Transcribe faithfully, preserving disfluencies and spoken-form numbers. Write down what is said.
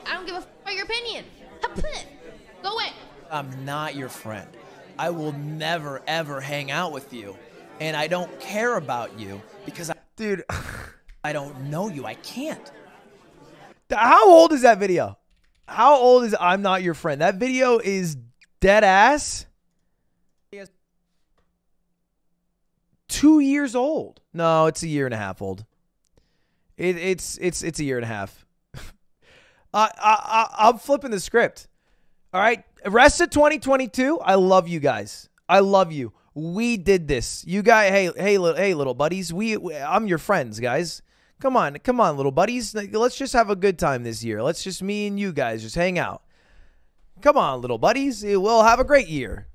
I don't give a f about your opinion. Go away. I'm not your friend. I will never, ever hang out with you. And I don't care about you because I, Dude, I don't know you. I can't. how old is that video? How old is I'm Not Your Friend? That video is dead ass. Two years old. No, it's a year and a half old. It, it's it's it's a year and a half. uh, I, I, I'm flipping the script. All right, rest of twenty twenty-two. I love you guys. I love you. We did this. You guys, hey, hey, little, hey, little buddies. We, we, I'm your friends, guys. Come on, come on, little buddies. Let's just have a good time this year. Let's just me and you guys just hang out. Come on, little buddies. We'll have a great year.